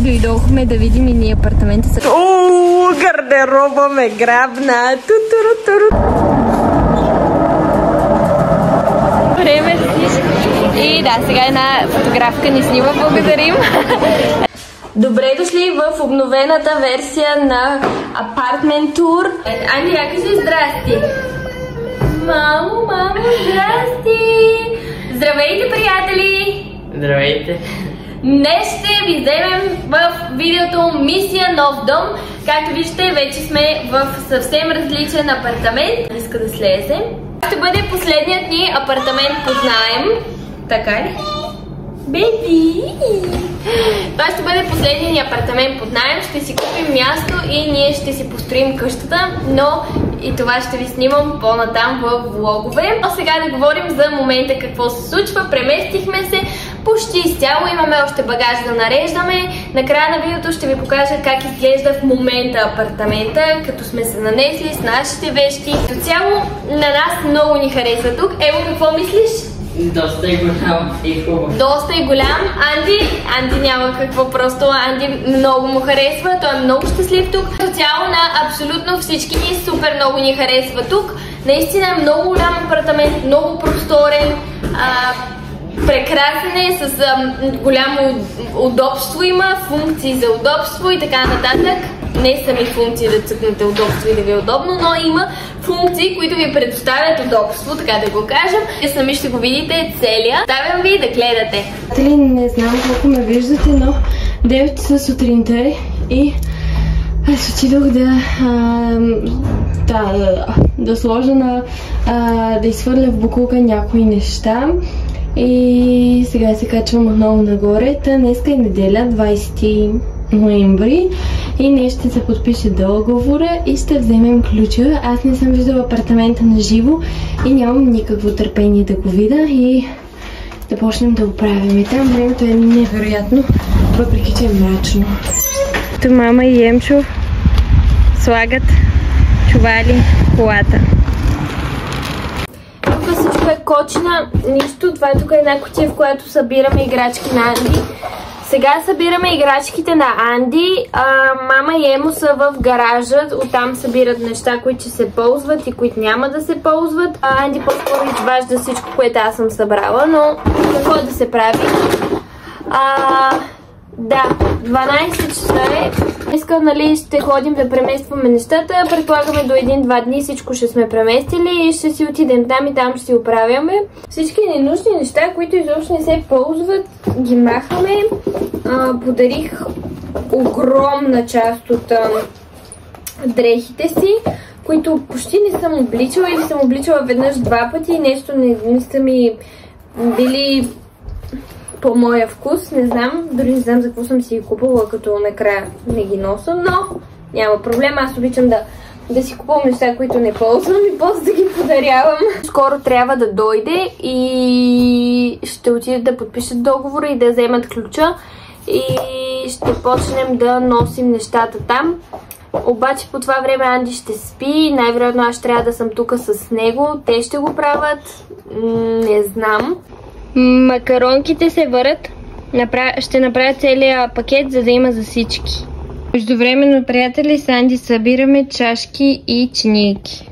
Дойдохме да видим и ние апартамента. Гардероба ме грабна. Време и да, сега една фотографка ни снима. Благодарим. Добре дошли в обновената версия на Apartment Tour. Анди, я кажи здрасти. Мамо, здрасти! Здравейте, приятели! Здравейте! Днес ще ви вземем в видеото Мисия Нов дом. Както виждате, вече сме в съвсем различен апартамент. Иска да слезе. Ще бъде последният ни апартамент под наем. Така ли? Беби! Това ще бъде последният ни апартамент под наем. Ще си купим място и ние ще си построим къщата, но и това ще ви снимам по-натам в влогове. А сега да говорим за момента какво се случва. Преместихме се почти изцяло, имаме още багаж да нареждаме. Накрая на видеото ще ви покажа как изглежда в момента апартамента, като сме се нанесли с нашите вещи. До цяло на нас много ни харесва тук. Ево, какво мислиш? Доста е голям и хубаво. Доста е голям. Анди няма какво, просто Анди много му харесва. Той е много щастлив тук. До цяло на абсолютно всички ни супер много ни харесва тук. Наистина е много голям апартамент, много просторен. Прекрасен е, с голямо удобство има, функции за удобство и така нататък. Не сами функции да цъкнете удобство и да ви е удобно, но има функции, които ви предоставят удобство, така да го кажем. Вие сами ще го видите целия. Ставям ви да гледате. Не знам колко ме виждате, но 9 часа сутринта и аз отидох да сложа да изхвърля в букулка някои неща. И сега се качвам отново нагоре. Днеска е неделя, 20 ноември. И ние ще се подпише договора и ще вземем ключа. Аз не съм виждала апартамента на живо и нямам никакво търпение да го видя и да почнем да го правим. Там времето е невероятно, въпреки че е мрачно. Тук мама и Емчо слагат чували в колата. Тук всичко е кочина, нищо. Това е тук една кутия, в която събираме играчки на Анди. Сега събираме играчките на Анди. Мама и Емо са в гаража. Оттам събират неща, които ще се ползват и които няма да се ползват. Анди по-скоро изважда всичко, което аз съм събрала, но какво да се прави? Да, 12 часа е. Днеска, нали, ще ходим да преместваме нещата. Предполагаме до 1-2 дни всичко ще сме преместили и ще си отидем там и там ще си оправяме. Всички ненужни неща, които изобщо не се ползват, ги махаме. Подарих огромна част от дрехите си, които почти не съм обличала или съм обличала веднъж 2 пъти и нещо не са ми били по моя вкус, не знам, дори не знам за какво съм си ги купила, като накрая не ги носа, но няма проблем, аз обичам да си купувам неща, които не ползвам и после да ги подарявам. Скоро трябва да дойде и ще отиде да подпишат договора и да вземат ключа и ще почнем да носим нещата там. Обаче по това време Анди ще спи, най-вероятно аз ще трябва да съм тук с него, те ще го правят, не знам. Макаронките се варят. Ще направя целия пакет, за да има за всички. Междувременно, приятели, с Анди събираме чашки и чинийки.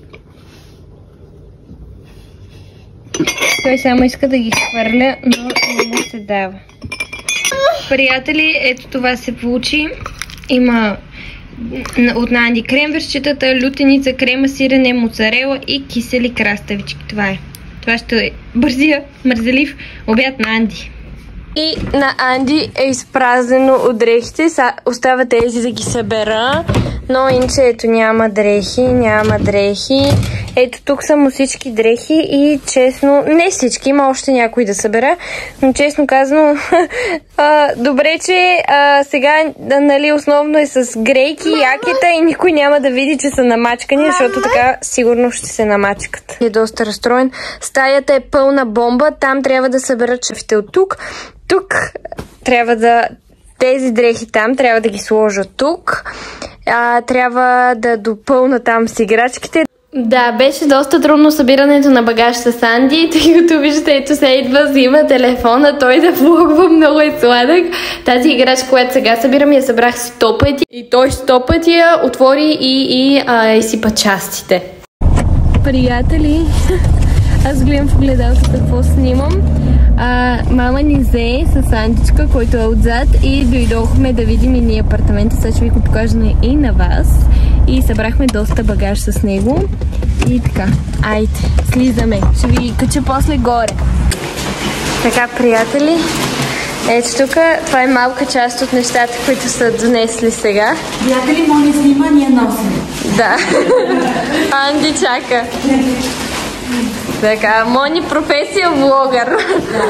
Той само иска да ги хвърля, но не му се дава. Приятели, ето това се получи. Има от Анди кремверчетата, лютеница, крема сирене, моцарела и кисели краставички. Това е. Това ще е бързия, мързелив обяд на Анди. И на Анди е изпразнено от дрехите. Остава тези да ги събера. Но иначе ето няма дрехи. Ето тук са му всички дрехи и честно, не всички, има още някои да събера, но честно казано, добре, че сега, нали, основно е с грейки, якета и никой няма да види, че са намачкани, защото така сигурно ще се намачкат. Е доста разстроен. Стаята е пълна бомба, там трябва да събера чефите от тук. Тук трябва да... Тези дрехи там трябва да ги сложа тук. Трябва да допълна там с играчките. Да, беше доста трудно събирането на багаж с Анди, тъй като виждате, ето се идва, взима телефона, той да влогва, много е сладък. Тази играчка, която сега събирам, я събрах 100 пъти и той 100 пъти я отвори и изсипа частите. Приятели, аз гледам в огледалото какво снимам. Мама ни взе с Андичка, който е отзад, и дойдохме да видим и ние апартамента. Сега ще ви го покажа и на вас. И събрахме доста багаж с него. И така, айде, слизаме. Ще ви кача после горе. Така, приятели, ето тук, това е малка част от нещата, които са донесли сега. Приятели, моля, снима, ние носим. Да. Анди чака. Така, Мони професия влогър.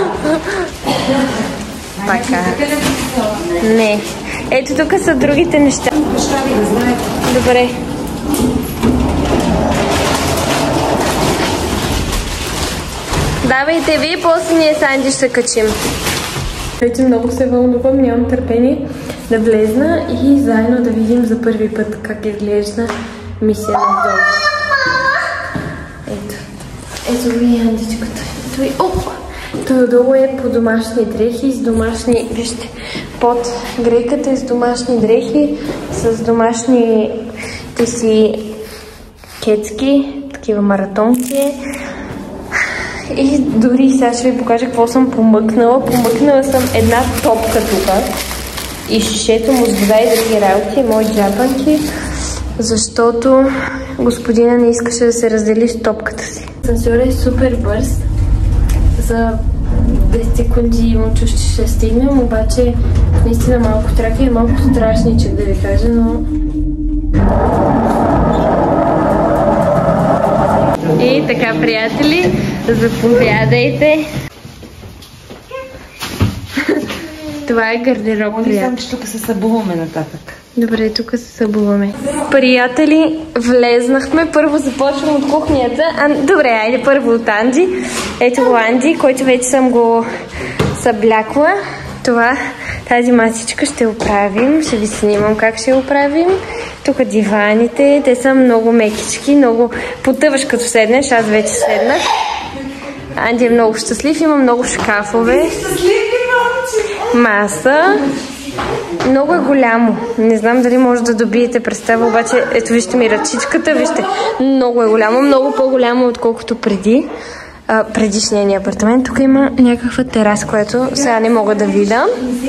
Така. Не. Ето тук са другите неща. Добре. Давайте ви, после ние с Анди ще качим. Вече много се вълнувам, нямам търпение да влезна и заедно да видим за първи път как изглежда мисия надолу. Ето. Ето ви Андичката. Той отдолу е по домашни дрехи, с домашни, вижте, под грейката е с домашни дрехи, с домашните си кецки, такива маратонки. И дори сега ще ви покажа какво съм помъкнала. Помъкнала съм една топка тук и шишето му с вода и други работи, мои джапанки, защото господина не искаше да се раздели с топката си. Асансьорът е супер бърз. За 10 секунди имам чуш, че ще стигнем, обаче наистина малко трафик е малко страшничък, да ви кажа, но... И така, приятели, заповядайте. Това е гардероб, приятели. Знам, че тук се събуваме нататък. Добре, тук се събуваме. Приятели, влезнахме. Първо започвам от кухнята. Добре, айде първо от Анди. Ето го Анди, който вече съм го съблякла. Тази масичка ще оправим. Ще ви снимам как ще оправим. Тук диваните, те са много мекички, много потъваш като седнеш. Аз вече седнах. Анди е много щастлив, има много шкафове. Маса. Много е голямо. Не знам дали може да добиете представа, обаче ето вижте ми ръчичката, вижте. Много е голямо, много по-голямо отколкото предишния ни апартамент. Тук има някаква тераса, която сега не мога да видя.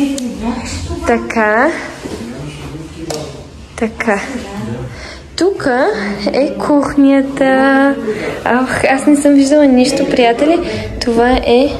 Така. Тук е кухнята. Аз не съм виждала нищо, приятели. Това е...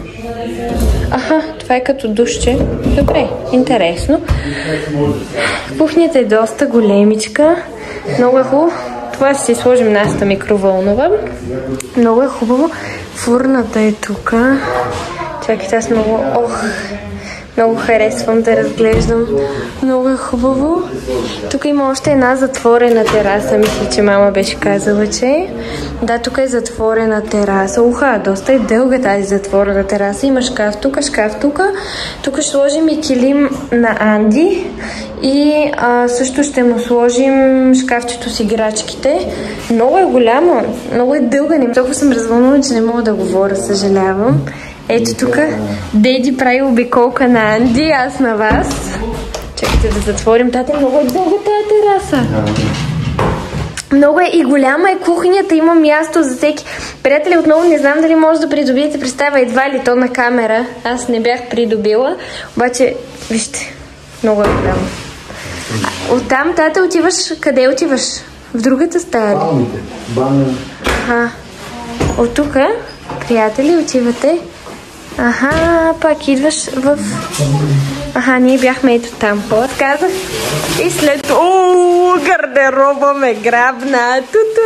това е като душче. Добре, интересно. Кухнята е доста големичка. Много е хубаво. Това ще си сложим нашата микровълнова. Много е хубаво. Фурната е тук. Чакайте, аз много харесвам да разглеждам. Много е хубаво. Тук има още една затворена тераса. Мисля, че мама беше казала, че... Да, тук е затворена тераса. Доста е дълга тази затворена тераса. Има шкаф тук, шкаф тук. Тук ще сложим и килим на Анди. И също ще му сложим шкафчето с играчките. Много е голямо. Много е дълга. Толкова съм развълнувана, че не мога да говоря. Съжалявам. Ето тук Деди прави обиколка на Анди, аз на вас. Чакайте да затворим. Тате, много е дълга тази тераса. Много е и голяма е кухнята, има място за всеки. Приятели, отново не знам дали може да придобиете представа едва ли то на камера. Аз не бях придобила, обаче вижте, много е голямо. Оттам, тате, отиваш, къде отиваш? В другата стая ли? Баня. От тук, приятели, отивате. Пак идваш в... ние бяхме ето там. Казах. И след... гардероба ме грабна.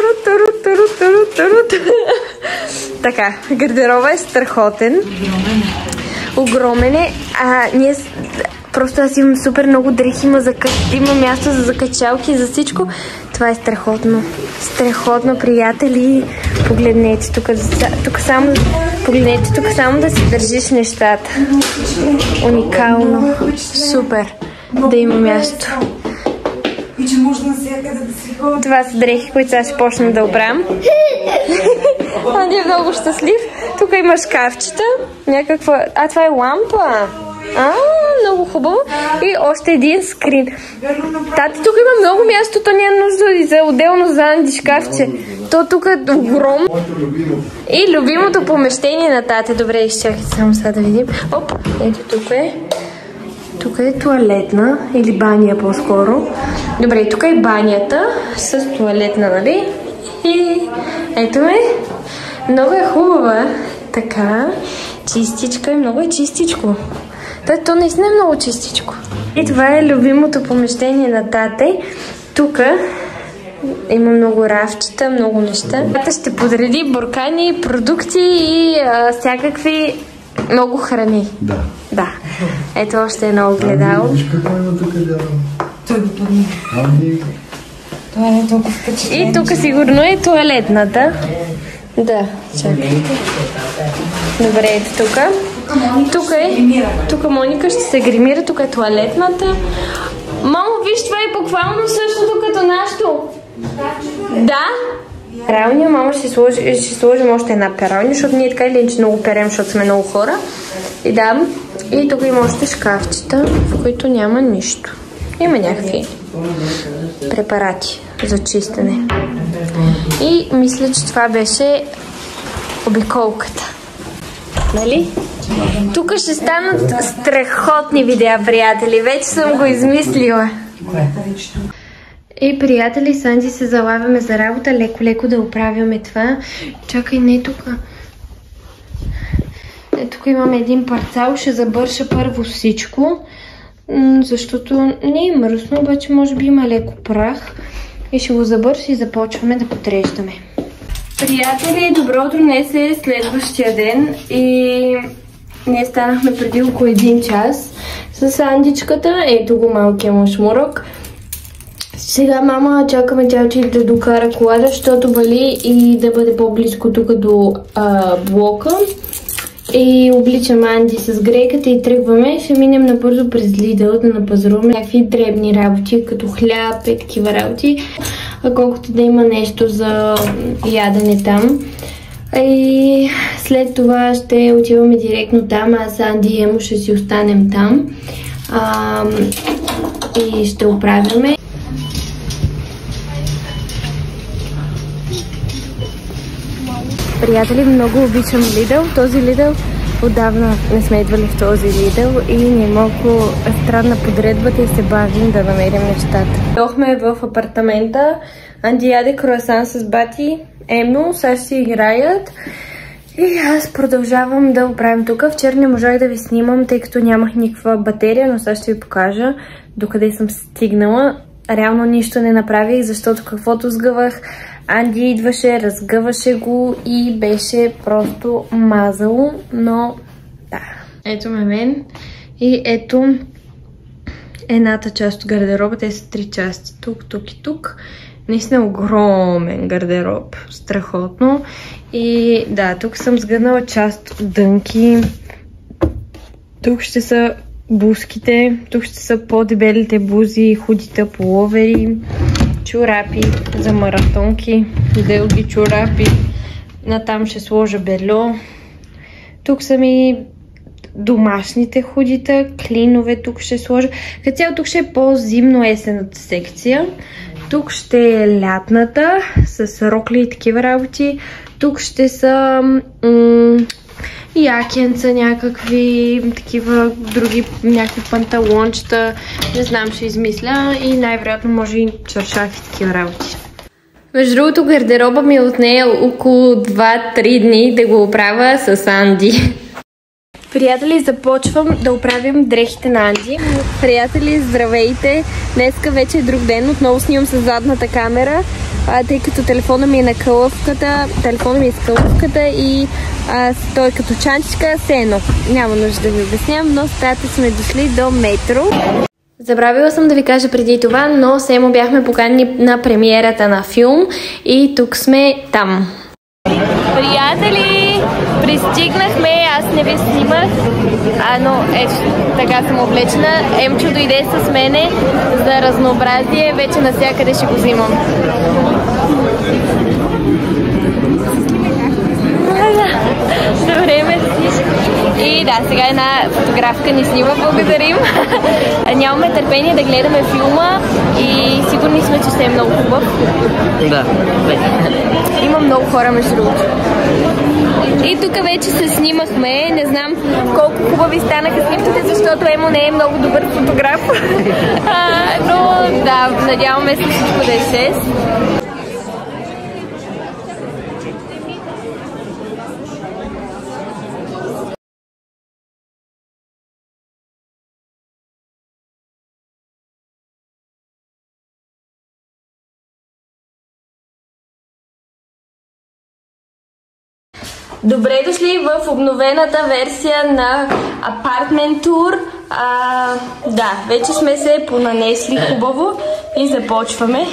Така, гардероба е страхотен. Огромен е. Ние... Просто аз имам супер много дрехи, има място за закачалки, за всичко. Това е страхотно. Страхотно, приятели. Погледнете тук само... Погледнете тук само да си държиш нещата. Уникално. Супер. Да има място. И че може навсякъде да си ходи. Това са дрехи, които сега ще почна да оправям. Анди е много щастлив. Тук има шкафчета. Някаква... това е лампа. Много хубаво. И още един скрин. Тати, тук има много място, то няма нужда и за отделно за Анди шкафче. То тук е огромно. И любимото помещение на тате. Добре, изчакайте само сега да видим. Оп, ето тук е. Тук е туалетна или баня по-скоро. Добре, тук е банята с туалетна, нали? И ето ме. Много е хубава. Така, чистичка и много е чистичко. То наистина е много чистичко. И това е любимото помещение на тате. Тук има много рафчета, много неща. Тата ще подреди буркани, продукти и всякакви много храни. Да. Да. Ето още едно огледало. Виж какво има тук дядо. Той го подни. Това не е толкова впечатление. И тук сигурно е туалетната. Да, чакайте. Добре, ето тук. Тук Моника ще се гримира, тук е туалетната. Мамо, виж, това е буквално същото като нашето. Да? Пералня, мама ще сложим още една пералня, защото ние така или иначе много перем, защото сме много хора. И да, и тук има още шкафчета, в които няма нищо. Има някакви препарати за чистене. И мисля, че това беше обиколката. Нали? Тук ще станат страхотни видеа, приятели. Вече съм го измислила. И, приятели, с Анди се залавяме за работа. Леко-леко да оправяме това. Чакай, не тук. Тук имаме един парцал. Ще забърша първо всичко. Защото не е мръсно, обаче може би има леко прах. И ще го забърша и започваме да потреждаме. Приятели, добро утро, днес е следващия ден и ние станахме преди около 1 час с Андичката. Ето го малкия му шмурък. Сега мама чакаме тялче да докара колата, защото вали и да бъде по-близко тук до блока. И обличам Анди с грейката и тръгваме. Ще минем набързо през Lidl да напазаруваме някакви дребни работи, като хляб и такива работи, колкото да има нещо за ядене там. И след това ще отиваме директно там, аз Анди и Емо ще си останем там и ще оправяме. Приятели, много обичам Lidl. Този Lidl отдавна не сме идвали в този Lidl и ни е малко странна подредбата и се бавим да намерим нещата. Дохме в апартамента. Анди яде круасан с бати. Емо, сега ще си играят. И аз продължавам да оправим тук. Вчера не можах да ви снимам, тъй като нямах никаква батерия, но сега ще ви покажа докъде съм стигнала. Реално нищо не направих, защото каквото сгъвах, Анди идваше, разгъваше го и беше просто мазало, но да. Ето ме мен и ето едната част от гардероба, те са 3 части, тук, тук и тук. Наистина огромен гардероб, страхотно. И да, тук съм сгънала част от дънки, тук ще са бузките, тук ще са по-дебелите бузи, худите пуловери, чорапи за маратонки, дълги чорапи. Натам ще сложа бельо. Тук са ми домашните худита, клинове тук ще сложа. Като цяло тук ще е по-зимно-есената секция. Тук ще е лятната с рокли и такива работи. Тук ще са якенца, някакви такива други, някакви панталончета. Не знам, ще измисля и най-вероятно може и чаршафи и такива работи. Между другото, гардероба ми отне около 2-3 дни да го оправя с Анди. Приятели, започвам да оправям дрехите на Анди. Приятели, здравейте! Днеска вече е друг ден. Отново снимам с задната камера, тъй като телефона ми е на кълъвката. Телефона ми е с кълъвката и той като чантичка сено. Няма нужда да ви обяснявам, но с тата сме дошли до метро. Забравила съм да ви кажа преди това, но с Емо бяхме поканени на премиерата на филм и тук сме там. Приятели, пристигнахме, аз не ви снимах, но ето така съм облечена. Емчо дойде с мене за разнообразие, вече навсякъде ще го взимам. Добре, мерси. И да, сега една фотографка ни снима, благодарим. Нямаме търпение да гледаме филма и сигурни сме, че ще е много хубав. Да. Има много хора между другото. И тук вече се снимахме. Не знам колко хубави станаха снимките, защото Емо не е много добър фотограф. Но да, надяваме се всичко да е 6. Добре дошли в обновената версия на Apartment Tour. Да, вече сме се понанесли хубаво и започваме.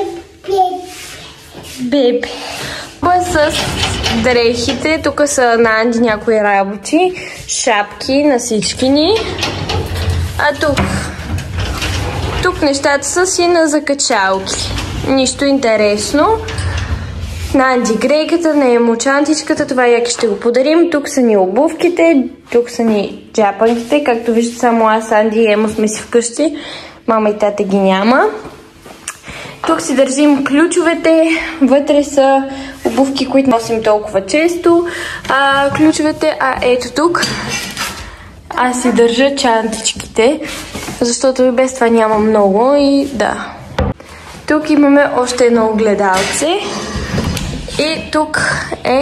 Бебе. С дрехите, тук са на Анди някои работи, шапки на всички ни. А тук нещата са си на закачалки. Нищо интересно. На Анди грейката, на Емо чантичката, това яки ще го подарим. Тук са ни обувките, тук са ни джапанките. Както виждате, само аз, Анди и Емо сме си вкъщи. Мама и тата ги няма. Тук си държим ключовете. Вътре са обувки, които носим толкова често. Ключовете, ето тук. Аз си държа чантичките, защото и без това няма много и да. Тук имаме още едно огледалце. И тук е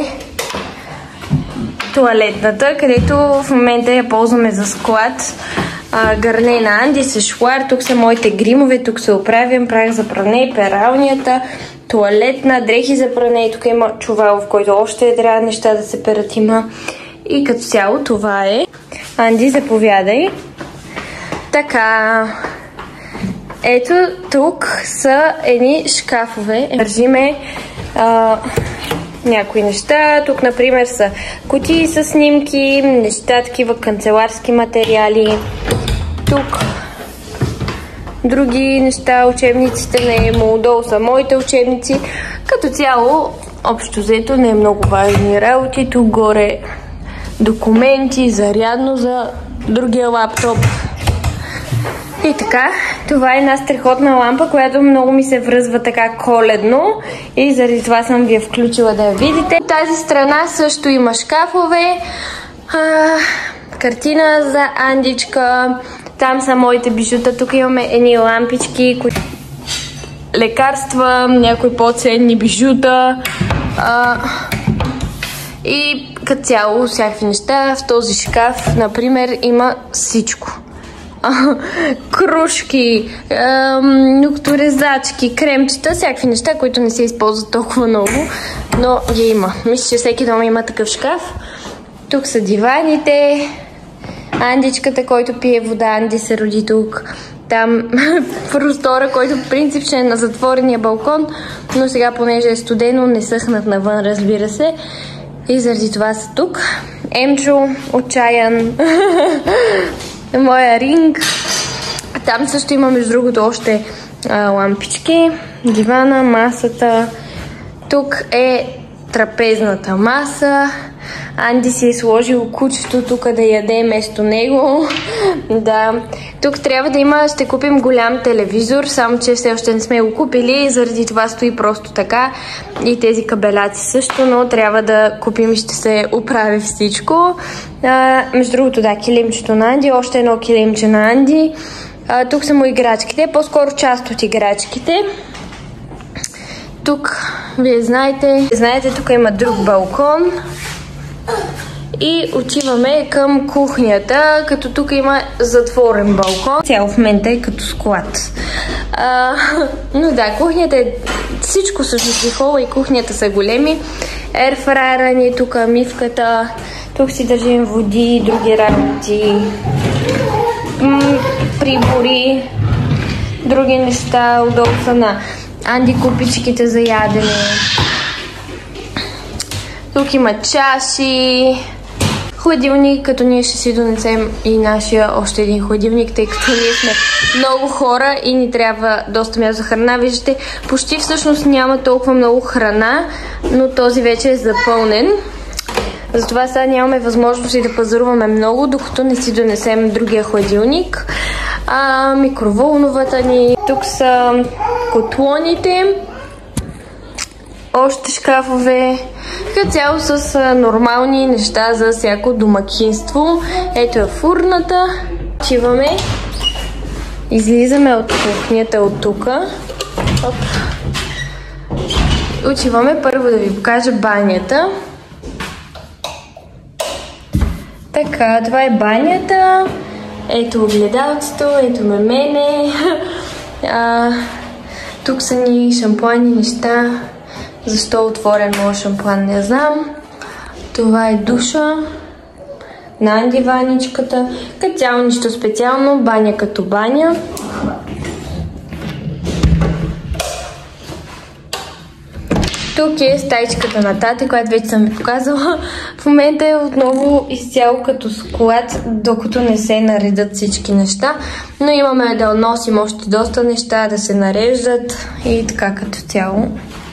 тоалетната, където в момента я ползваме за склад. Гърне на Анди с шуар, тук са моите гримове, тук се оправям, прах за пране, пералнията, туалетна, дрехи за пране, тук има чувал, в който още трябва неща да се перат има. И като цяло това е. Анди, заповядай. Така. Ето тук са едни шкафове. Държиме някои неща. Тук, например, са кутии с снимки, неща, такива канцеларски материали. Тук други неща, учебниците на Емо, долу са моите учебници. Като цяло, общо взето, не е много важни работи. Тук горе документи, зарядно за другия лаптоп. И така, това е една страхотна лампа, която много ми се връзва така коледно и заради това съм ви я включила да я видите. В тази страна също има шкафове, картина за Андичка, там са моите бижута, тук имаме едни лампички, лекарства, някои по-ценни бижута и като цяло всякакви неща. В този шкаф, например, има всичко. Кружки, ногторезачки, кремчета, всякакви неща, които не се използват толкова много, но ги има. Мисля, че всеки дом има такъв шкаф. Тук са диваните, Андичката, който пие вода, Анди се роди тук. Там простора, който в принцип ще е на затворения балкон, но сега, понеже е студено, не съхнат навън, разбира се. И заради това са тук. Емчо, отчаян. Моя ринг. Там също има, между другото, още лампички. Дивана, масата. Тук е трапезната маса. Анди си е сложил кучето тук да яде вместо него. Да. Тук трябва да има, ще купим голям телевизор, само че все още не сме го купили и заради това стои просто така. И тези кабеляци също, но трябва да купим и ще се оправи всичко. Между другото, да, килимчето на Анди, още едно килимче на Анди. Тук са му играчките, по-скоро част от играчките. Тук, вие знаете, тук има друг балкон. И отиваме към кухнята, като тук има затворен балкон. Цяло в момента е като склад. Но да, кухнята е всичко всъщност, и хола и кухнята са големи. Ерфрайера ни, тук мивката, тук си държим води, други работи, прибори, други неща, удобства на Анди купичките за ядене. Тук има чаши, хладилник, като ние ще си донесем и нашия още един хладилник, тъй като ние сме много хора и ни трябва доста място за храна. Виждате, почти всъщност няма толкова много храна, но този вече е запълнен. Затова сега нямаме възможност и да пазаруваме много, докато не си донесем другия хладилник. Микроволновата ни. Тук са котлоните. Още шкафове. Като цяло с нормални неща за всяко домакинство. Ето е фурната. Отиваме. Излизаме от кухнята от тук. Отиваме първо да ви покажа банята. Така, това е банята. Ето огледалцето, ето ме мене. Тук са ни шампуани неща. Защо отворен моят шампуан, не знам. Това е душа. На Анди ваничката. Като цяло нищо специално. Баня като баня. Тук е стаичката на тате, която вече съм ви показала. В момента е отново изцяло като склад, докато не се наредят всички неща. Но имаме да носим още доста неща, да се нареждат и така като цяло.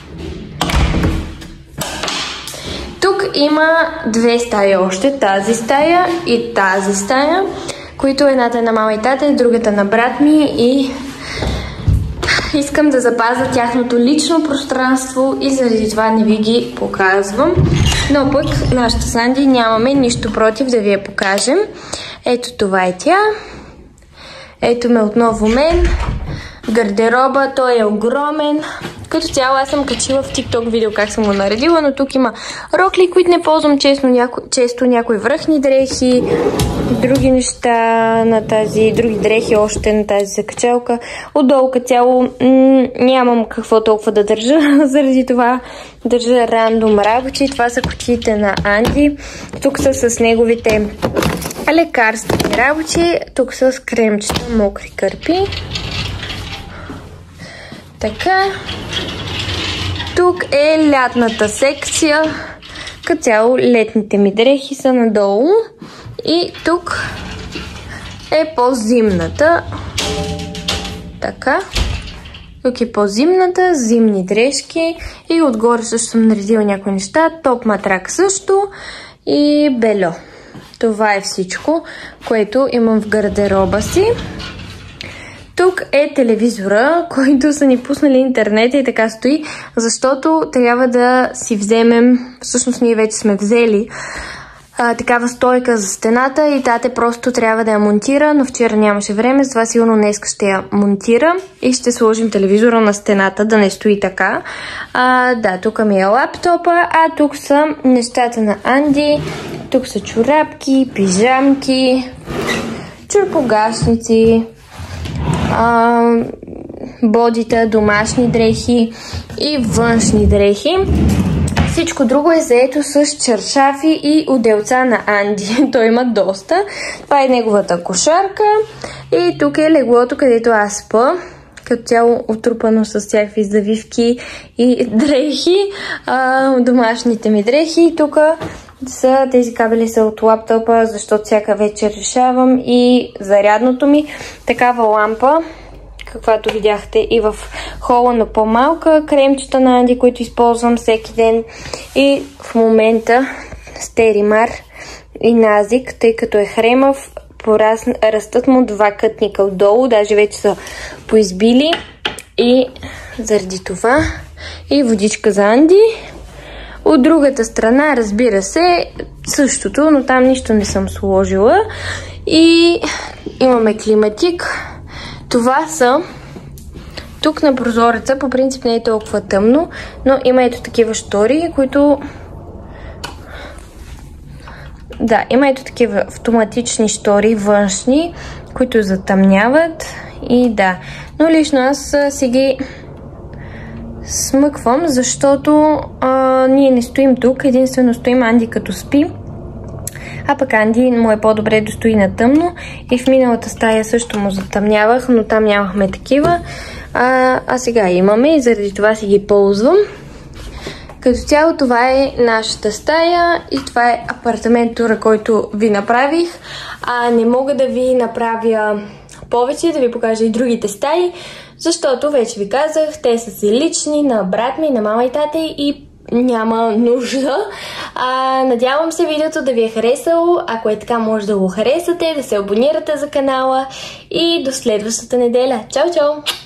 Тук има две стаи още. Тази стая и тази стая, които едната е на мама и тата и другата на брат ми и искам да запазя тяхното лично пространство и заради това не ви ги показвам. Но пък нашата Санди нямаме нищо против да ви я покажем. Ето това е тя. Ето ме отново мен. Гардероба, той е огромен. Като цяло аз съм качила в TikTok видео как съм го наредила, но тук има рокли, които не ползвам често, някои връхни дрехи, други неща на тази, други дрехи още на тази закачалка. Отдолу като цяло нямам какво толкова да държа, заради това държа рандом работи. Това са кутиите на Анди. Тук са с неговите лекарствени работи. Тук са с кремчета, мокри кърпи. Така. Тук е лятната секция. Като цяло летните ми дрехи са надолу. И тук е по-зимната. Така. Тук е по-зимната, зимни дрежки. И отгоре също съм наредила някои неща. Топ матрак също. И бельо. Това е всичко, което имам в гардероба си. Тук е телевизора, който са ни пуснали интернета и така стои, защото трябва да си вземем, всъщност ние вече сме взели такава стойка за стената и тате просто трябва да я монтира, но вчера нямаше време, затова сигурно днес ще я монтира и ще сложим телевизора на стената, да не стои така. Да, тук ми е лаптопа, а тук са нещата на Анди, тук са чорапки, пижамки, чорпогашници, бодита, домашни дрехи и външни дрехи. Всичко друго е заето с чаршафи и отделца на Анди. Той има доста. Това е неговата кошарка. И тук е леглото, където аз спа. Като цяло отрупано с всякакви завивки и дрехи. Домашните ми дрехи. Тук са тези кабели са от лаптопа, защото всяка вечер решавам. И зарядното ми. Такава лампа, каквато видяхте и в хола, на по-малка. Кремчета на Анди, които използвам всеки ден. И в момента Стеримар и Назик, тъй като е хремав, растат му два кътника отдолу, даже вече са поизбили. И заради това и водичка за Анди. От другата страна, разбира се, същото, но там нищо не съм сложила. И имаме климатик. Това са тук на прозореца, по принцип не е толкова тъмно, но има ето такива штори, които... Да, има ето такива автоматични штори, външни, които затъмняват и да. Но лично аз си ги смъквам, защото ние не стоим тук, единствено стоим Анди като спи. А пък Анди му е по-добре да стои на тъмно и в миналата стая също му затъмнявах, но там нямахме такива. А сега имаме и заради това си ги ползвам. Като цяло това е нашата стая и това е апартамент-тура, който ви направих. Не мога да ви направя повече, да ви покажа и другите стаи, защото вече ви казах, те са си лични на брат ми, на мама и тата и няма нужда. Надявам се видеото да ви е харесало. Ако е така, може да го харесате, да се абонирате за канала и до следващата неделя. Чао, чао!